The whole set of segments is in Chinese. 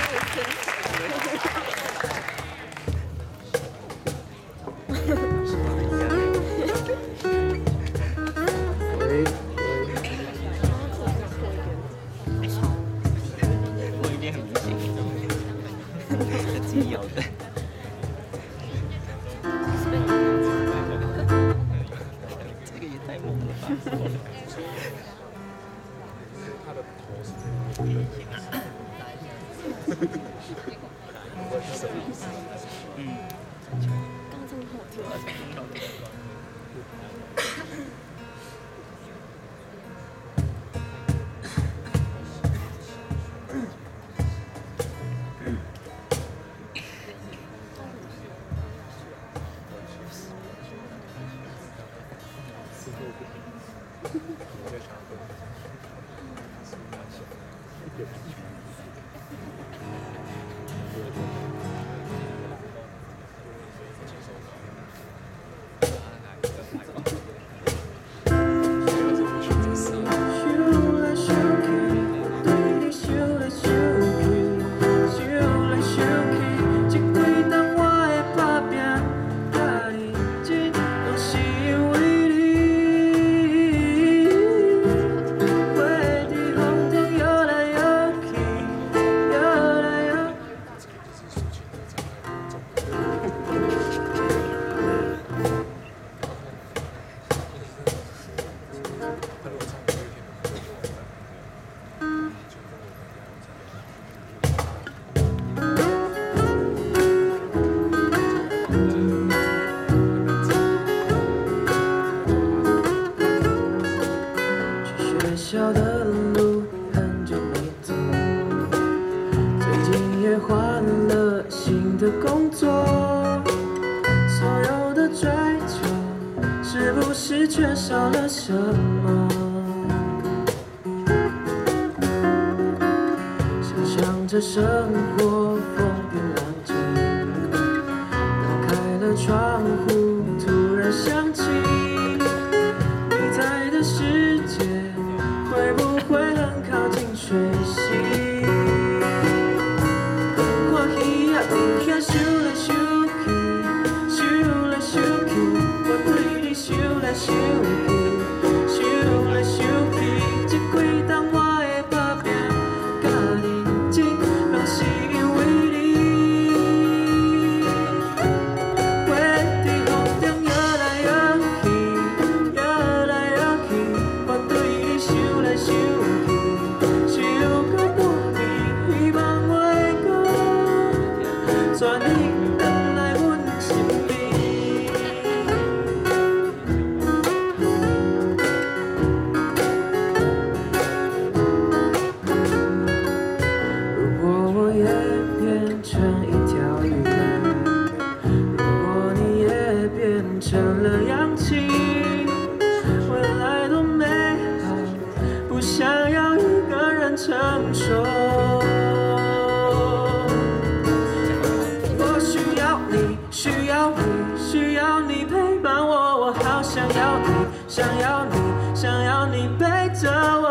我一定很明显，自己咬的。这个也太猛了吧！ 刚真好听。 学校的路很久没走，最近也换了新的工作，所有的追求是不是缺少了什么？想象着生活风平浪静，打开了窗户，突然想起你在的世界会不会很靠近水星？我鱼仔伫遐想来想去，想来想去，我对你想来想去，想来想去，这几冬我的打拼甲认真，拢是因为你。花在风中摇来摇去，摇来摇去，我对你想来想去，想到半暝，希望我会讲，带你回来阮身边。如果我也变成一条鱼，如果你也变成了氧气，未来多美好，不想要一个人承受。我需要你，需要你，需要你陪伴我，我好想要你，想要你，想要你陪着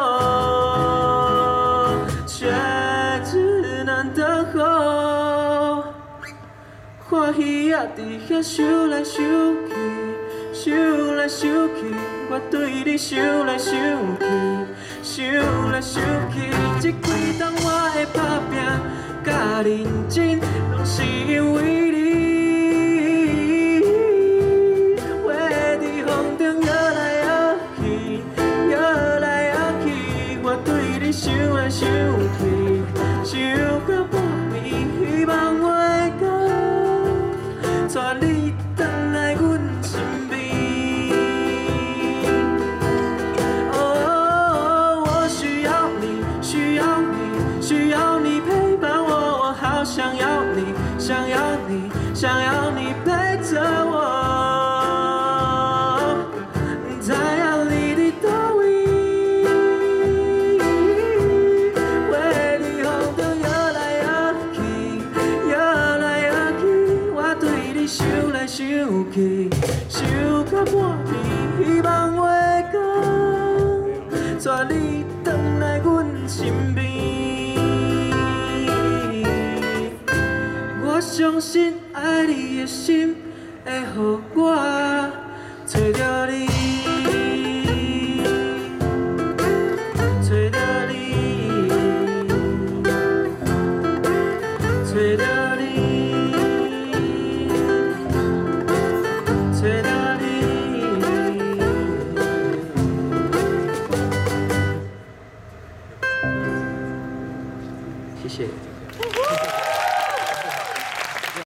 我，却只能等候。看鱼仔伫遐想来想去，想来想去，我对你想来想去，想来想去，这几冬我的打拼甲认真，拢是因为你。花在风中摇来摇去，摇来摇去，我对你想来想去，想到半暝，希望我会讲，带你回来阮身边。哦，我需要你，需要你，需要你陪伴我，我好想要你，想要你，想要你陪着我。知影你伫倒位，花在风中摇来摇去，摇来摇去，我对你想来想去，想到半暝，希望我会讲，带你回来阮身边。 相信爱你的心会予我找到你，找到你，找到你，找到你。谢谢。